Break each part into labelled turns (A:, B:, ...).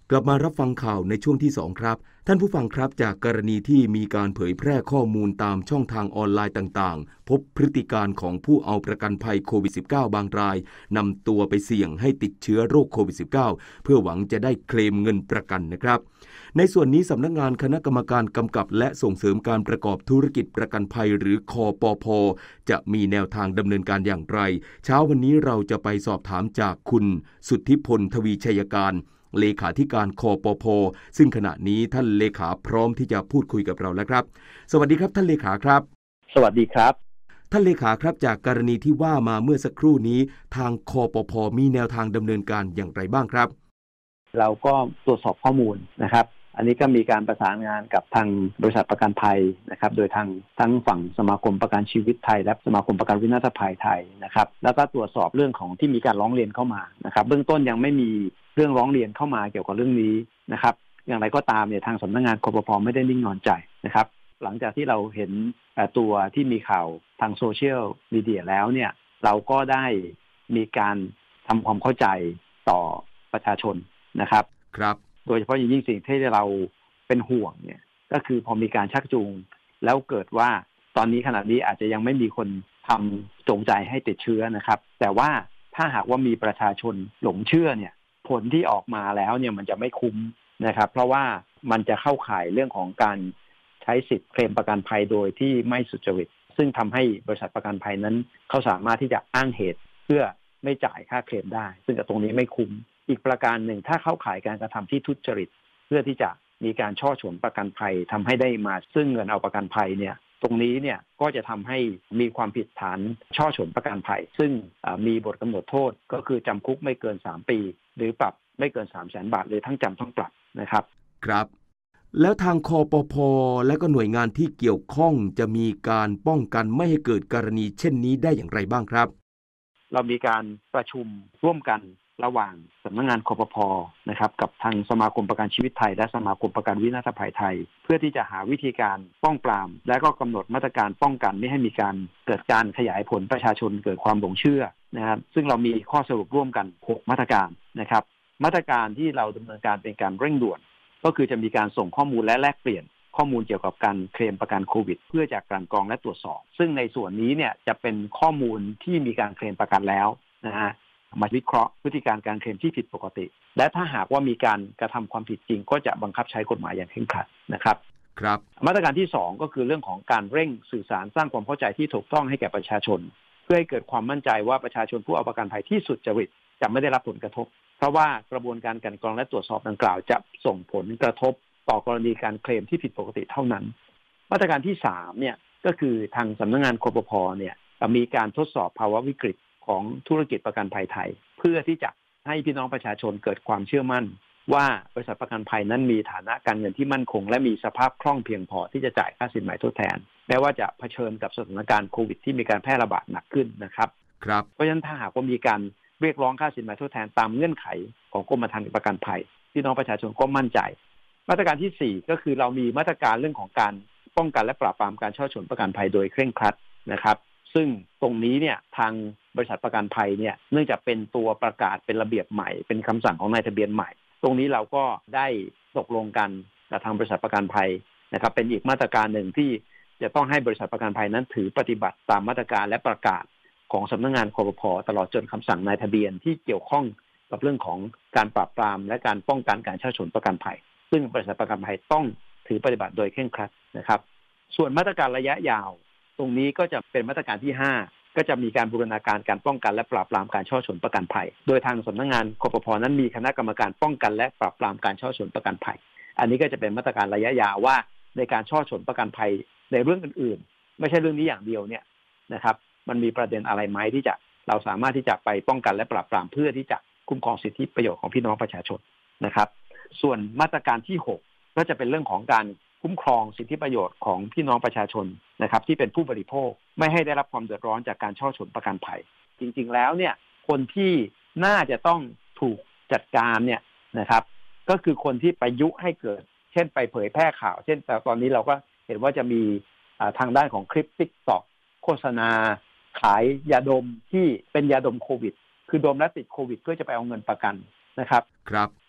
A: กลับมารับฟังข่าวในช่วงที่2ครับท่านผู้ฟังครับจากกรณีที่มีการเผยแพร่ข้อมูลตามช่องทางออนไลน์ต่างๆพบพฤติการของผู้เอาประกันภัยโควิด -19 บางรายนำตัวไปเสี่ยงให้ติดเชื้อโรคโควิด -19 เพื่อหวังจะได้เคลมเงินประกันนะครับในส่วนนี้สำนักงานคณะกรรมการกำกับและส่งเสริมการประกอบธุรกิจประกันภัยหรือคปภ.จะมีแนวทางดำเนินการอย่างไรเช้าวันนี้เราจะไปสอบถามจากคุณสุทธิพลทวีชัยการเลขาธิการคปภ.ซึ่งขณะนี้ท่านเลขาพร้อมที่จะพูดคุยกับเราแล้วครับสวัสดีครับท่านเลขาครับ
B: สวัสดีครับ
A: ท่านเลขาครับจากกรณีที่ว่ามาเมื่อสักครู่นี้ทางคปภ.มีแนวทางดำเนินการอย่างไรบ้างครับ
B: เราก็ตรวจสอบข้อมูลนะครับอันนี้ก็มีการประสานงานกับทางบริษัทประกันภัยนะครับโดยทางทั้งฝั่งสมาคมประกันชีวิตไทยและสมาคมประกันวินาศภัยไทยนะครับแล้วก็ตรวจสอบเรื่องของที่มีการร้องเรียนเข้ามานะครับเบื้องต้นยังไม่มีเรื่องร้องเรียนเข้ามาเกี่ยวกับเรื่องนี้นะครับอย่างไรก็ตามเนี่ยทางสำนักงานคปภ.ไม่ได้นิ่งนอนใจนะครับหลังจากที่เราเห็นตัวที่มีข่าวทางโซเชียลมีเดียแล้วเนี่ยเราก็ได้มีการทำความเข้าใจต่อประชาชนนะครับ
A: ครับ
B: โดยเฉพาะอย่างยิ่งสิ่งที่เราเป็นห่วงเนี่ยก็คือพอมีการชักจูงแล้วเกิดว่าตอนนี้ขณะนี้อาจจะยังไม่มีคนทำจงใจให้ติดเชื้อนะครับแต่ว่าถ้าหากว่ามีประชาชนหลงเชื่อเนี่ยผลที่ออกมาแล้วเนี่ยมันจะไม่คุ้มนะครับเพราะว่ามันจะเข้าข่ายเรื่องของการใช้สิทธิ์เคลมประกันภัยโดยที่ไม่สุจริตซึ่งทำให้บริษัทประกันภัยนั้นเขาสามารถที่จะอ้างเหตุเพื่อไม่จ่ายค่าเคลมได้ซึ่งตรงนี้ไม่คุ้มอีกประการหนึ่งถ้าเข้าข่ายการกระทำที่ทุจริตเพื่อที่จะมีการช่อฉนประกันภัยทำให้ได้มาซึ่งเงินเอาประกันภัยเนี่ยตรงนี้เนี่ยก็จะทำให้มีความผิดฐานช่อฉนประกันภัยซึ่งมีบทกำหนดโทษก็คือจำคุกไม่เกิน3 ปีหรือปรับไม่เกิน 300,000 บาทเลยทั้งจำทั้งปรับนะครับ
A: ครับแล้วทางคปภ.และก็หน่วยงานที่เกี่ยวข้องจะมีการป้องกันไม่ให้เกิดกรณีเช่นนี้ได้อย่างไรบ้างครับ
B: เรามีการประชุมร่วมกันระหว่างสำนักงานคปภ.นะครับกับทางสมาคมประกันชีวิตไทยและสมาคมประกันวินาศภัยไทยเพื่อที่จะหาวิธีการป้องปรามและก็กำหนดมาตรการป้องกันไม่ให้มีการเกิดการขยายผลประชาชนเกิดความหลงเชื่อนะครับซึ่งเรามีข้อสรุปร่วมกัน6มาตรการนะครับมาตรการที่เราดำเนินการเป็นการเร่งด่วนก็คือจะมีการส่งข้อมูลและแลกเปลี่ยนข้อมูลเกี่ยวกับการเคลมประกันโควิดเพื่อจากกลั่นกรองและตรวจสอบซึ่งในส่วนนี้เนี่ยจะเป็นข้อมูลที่มีการเคลมประกันแล้วนะฮะมาวิเคราะห์พฤติการการเคลมที่ผิดปกติและถ้าหากว่ามีการกระทำความผิดจริงก็จะบังคับใช้กฎหมายอย่างเคร่งครัดนะครับ
A: ครับ
B: มาตรการที่2ก็คือเรื่องของการเร่งสื่อสารสร้างความเข้าใจที่ถูกต้องให้แก่ประชาชนเพื่อให้เกิดความมั่นใจว่าประชาชนผู้เอาประกันภัยที่สุจริตจะไม่ได้รับผลกระทบเพราะว่ากระบวนการกลั่นกรองและตรวจสอบดังกล่าวจะส่งผลกระทบต่อกรณีการเคลมที่ผิดปกติเท่านั้นมาตรการที่3เนี่ยก็คือทางสำนักงานคปภ.เนี่ยมีการทดสอบภาวะวิกฤตของธุรกิจประกันภัยไทยเพื่อที่จะให้พี่น้องประชาชนเกิดความเชื่อมั่นว่าบริษัทประกันภัยนั้นมีฐานะการเงินที่มั่นคงและมีสภาพคล่องเพียงพอที่จะจ่ายค่าสินไหมทดแทนแม้ว่าจะเผชิญกับสถานการณ์โควิดที่มีการแพร่ระบาดหนักขึ้นนะครับ
A: ครับ
B: เพราะฉะนั้นถ้าหากว่ามีการเรียกร้องค่าสินไหมทดแทนตามเงื่อนไขของกรมธรรม์ประกันภัยพี่น้องประชาชนก็มั่นใจมาตรการที่4ก็คือเรามีมาตรการเรื่องของการป้องกันและปราบปรามการช่อฉนประกันภัยโดยเคร่งครัดนะครับซึ่งตรงนี้เนี่ยทางบริษัทประกันภัยเนี่ยเนื่องจากเป็นตัวประกาศเป็นระเบียบใหม่เป็นคำสั่งของนายทะเบียนใหม่ตรงนี้เราก็ได้ตกลงกันกับทางบริษัทประกันภัยนะครับเป็นอีกมาตรการหนึ่งที่จะต้องให้บริษัทประกันภัยนั้นถือปฏิบัติตามมาตรการและประกาศของสำนักงานคปภ.ตลอดจนคำสั่งนายทะเบียนที่เกี่ยวข้องกับเรื่องของการปราบปรามและการป้องกันการช่อฉนประกันภัยซึ่งบริษัทประกันภัยต้องถือปฏิบัติโดยเคร่งครัดนะครับส่วนมาตรการระยะยาวตรงนี้ก็จะเป็นมาตรการที่5ก็จะมีการบูรณาการการป้องกันและปราบปรามการช่อฉนประกันภัยโดยทางสำนักงานคปภ.นั้นมีคณะกรรมการป้องกันและปราบปรามการช่อฉนประกันภัยอันนี้ก็จะเป็นมาตรการระยะยาวว่าในการช่อฉนประกันภัยในเรื่องอื่นๆไม่ใช่เรื่องนี้อย่างเดียวเนี่ยนะครับมันมีประเด็นอะไรไหมที่จะเราสามารถที่จะไปป้องกันและปราบปรามเพื่อที่จะคุ้มครองสิทธิประโยชน์ของพี่น้องประชาชนนะครับส่วนมาตรการที่6ก็จะเป็นเรื่องของการคุ้มครองสิทธิประโยชน์ของพี่น้องประชาชนนะครับที่เป็นผู้บริโภคไม่ให้ได้รับความเดือดร้อนจากการช่อฉนประกันภัยจริงๆแล้วเนี่ยคนที่น่าจะต้องถูกจัดการเนี่ยนะครับก็คือคนที่ไปยุให้เกิดเช่นไปเผยแพร่ข่าวเช่นแต่ตอนนี้เราก็เห็นว่าจะมีทางด้านของคลิป TikTok โฆษณาขายยาดมที่เป็นยาดมโควิดคือดมและติดโควิดเพื่อจะไปเอาเงินประกันนะครับ
A: ครับ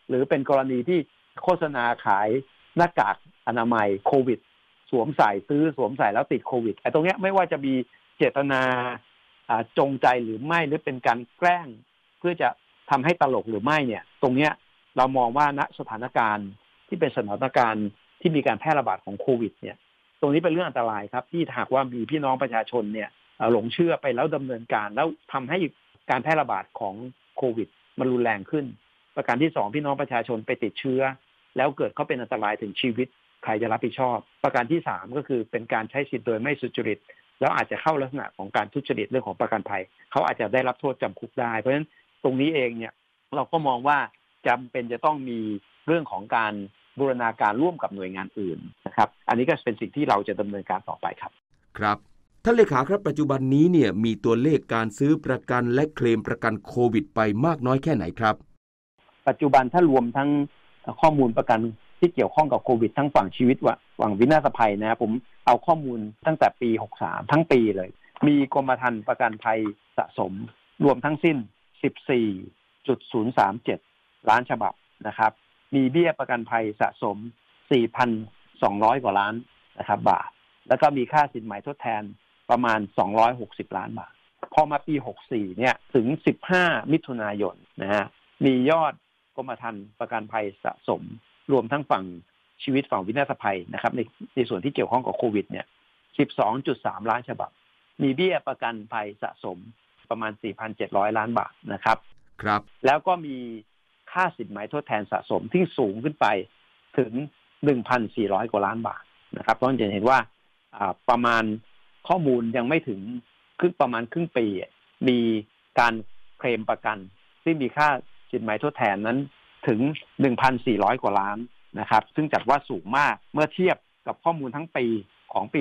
B: หรือเป็นกรณีที่โฆษณาขายหน้ากากอนามัยโควิดสวมใส่แล้วติดโควิดไอ้ตรงเนี้ยไม่ว่าจะมีเจตนาจงใจหรือไม่หรือเป็นการแกล้งเพื่อจะทำให้ตลกหรือไม่เนี่ยตรงเนี้ยเรามองว่าณสถานการณ์ที่เป็นสถานการณ์ที่มีการแพร่ระบาดของโควิดเนี่ยตรงนี้เป็นเรื่องอันตรายครับที่หากว่ามีพี่น้องประชาชนเนี่ยหลงเชื่อไปแล้วดำเนินการแล้วทำให้การแพร่ระบาดของโควิดมันรุนแรงขึ้นประการที่2พี่น้องประชาชนไปติดเชื้อแล้วเกิดเขาเป็นอันตรายถึงชีวิตใครจะรับผิดชอบประการที่3ก็คือเป็นการใช้สิทธิ์โดยไม่สุจริตแล้วอาจจะเข้าลักษณะของการทุจริตเรื่องของประกันภัยเขาอาจจะได้รับโทษจำคุกได้เพราะฉะนั้นตรงนี้เองเนี่ยเราก็มองว่าจำเป็นจะต้องมีเรื่องของการบูรณาการร่วมกับหน่วยงานอื่นนะครับอันนี้ก็เป็นสิ่งที่เราจะดำเนินการต่อไปครับ
A: ครับท่านเลขาครับปัจจุบันนี้เนี่ยมีตัวเลขการซื้อประกันและเคลมประกันโควิดไปมากน้อยแค่ไหนครับ
B: ปัจจุบันถ้ารวมทั้งข้อมูลประกันที่เกี่ยวข้องกับโควิดทั้งฝั่งชีวิตฝั่งวินาศภัยนะผมเอาข้อมูลตั้งแต่ปี63ทั้งปีเลยมีกรมธรรม์ประกันภัยสะสมรวมทั้งสิ้น 14.037 ล้านฉบับนะครับมีเบี้ยประกันภัยสะสม 4,200 กว่าล้านนะครับบาทแล้วก็มีค่าสินไหมทดแทนประมาณ260ล้านบาทพอมาปี64เนี่ยถึง15มิถุนายนนะฮะมียอดกรมธรรม์ประกันภัยสะสมรวมทั้งฝั่งชีวิตฝั่งวินาศภัยนะครับในส่วนที่เกี่ยวข้องกับโควิดเนี่ย 12.3 ล้านฉบับมีเบี้ยประกันภัยสะสมประมาณ 4,700 ล้านบาทนะครับ
A: ครับ
B: แล้วก็มีค่าสินไหมทดแทนสะสมที่สูงขึ้นไปถึง 1,400 กว่าล้านบาทนะครับเพราะฉะนั้นจะเห็นว่าประมาณข้อมูลยังไม่ถึงประมาณครึ่งปีมีการเคลมประกันที่มีค่าสินไหมทดแทนนั้นถึง 1,400 กว่าล้านนะครับซึ่งจัดว่าสูงมากเมื่อเทียบกับข้อมูลทั้งปีของปี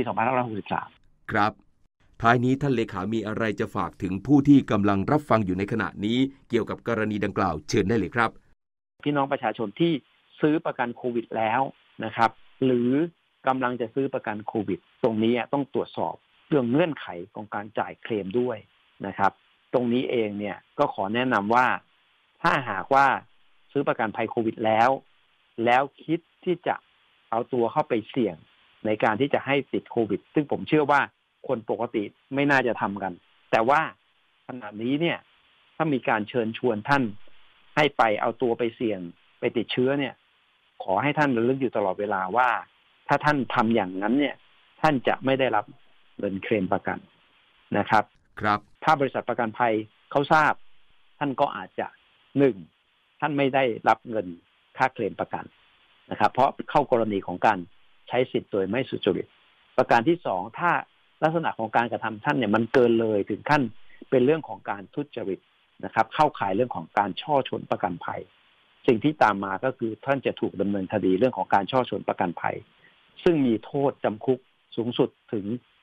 B: 2563
A: ครับท้ายนี้ท่านเลขามีอะไรจะฝากถึงผู้ที่กำลังรับฟังอยู่ในขณะนี้เกี่ยวกับกรณีดังกล่าวเชิญได้เลยครับ
B: พี่น้องประชาชนที่ซื้อประกันโควิดแล้วนะครับหรือกำลังจะซื้อประกันโควิดตรงนี้ต้องตรวจสอบเรื่องเงื่อนไขของการจ่ายเคลมด้วยนะครับตรงนี้เองเนี่ยก็ขอแนะนำว่าถ้าหากว่าซื้อประกันภัยโควิดแล้วคิดที่จะเอาตัวเข้าไปเสี่ยงในการที่จะให้ติดโควิดซึ่งผมเชื่อว่าคนปกติไม่น่าจะทำกันแต่ว่าขณะนี้เนี่ยถ้ามีการเชิญชวนท่านให้ไปเอาตัวไปเสี่ยงไปติดเชื้อเนี่ยขอให้ท่านระลึกอยู่ตลอดเวลาว่าถ้าท่านทำอย่างนั้นเนี่ยท่านจะไม่ได้รับเงินเคลมประกันนะครับ
A: ครับ
B: ถ้าบริษัทประกันภัยเขาทราบท่านก็อาจจะ1ท่านไม่ได้รับเงินค่าเคลมประกันนะครับเพราะเข้ากรณีของการใช้สิทธิ์โดยไม่สุจริตประการที่2ถ้าลักษณะของการกระทำท่านเนี่ยมันเกินเลยถึงขั้นเป็นเรื่องของการทุจริตนะครับเข้าข่ายเรื่องของการช่อฉนประกันภัยสิ่งที่ตามมาก็คือท่านจะถูกดำเนินคดีเรื่องของการช่อฉนประกันภัยซึ่งมีโทษจำคุกสูงสุดถึง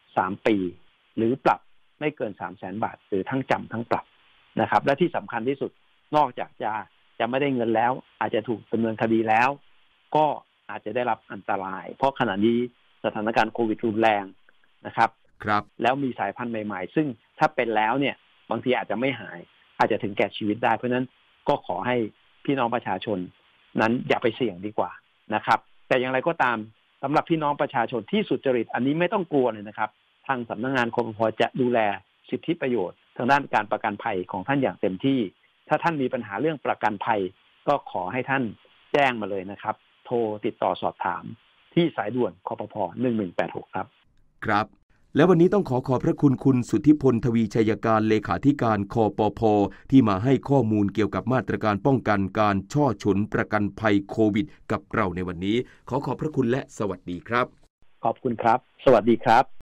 B: 3 ปีหรือปรับไม่เกิน 300,000 บาทหรือทั้งจำทั้งปรับนะครับและที่สำคัญที่สุดนอกจากจะไม่ได้เงินแล้วอาจจะถูกดำเนินคดีแล้วก็อาจจะได้รับอันตรายเพราะขณะนี้สถานการณ์โควิดรุนแรงนะครับแล้วมีสายพันธุ์ใหม่ๆซึ่งถ้าเป็นแล้วเนี่ยบางทีอาจจะไม่หายอาจจะถึงแก่ชีวิตได้เพราะฉะนั้นก็ขอให้พี่น้องประชาชนนั้นอย่าไปเสี่ยงดีกว่านะครับแต่อย่างไรก็ตามสำหรับพี่น้องประชาชนที่สุจริตอันนี้ไม่ต้องกลัวเลยนะครับทางสำนักงานคปภ.จะดูแลสิทธิประโยชน์ทางด้านการประกันภัยของท่านอย่างเต็มที่ถ้าท่านมีปัญหาเรื่องประกันภัยก็ขอให้ท่านแจ้งมาเลยนะครับโทรติดต่อสอบถามที่สายด่วนคปภ. 1186ครับ
A: ครับและวันนี้ต้องขอบพระคุณคุณสุทธิพลทวีชัยการเลขาธิการคปภ.ที่มาให้ข้อมูลเกี่ยวกับมาตรการป้องกันการช่อฉนประกันภัยโควิดกับเราในวันนี้ขอบพระคุณและสวัสดีครับ
B: ขอบคุณครับสวัสดีครับ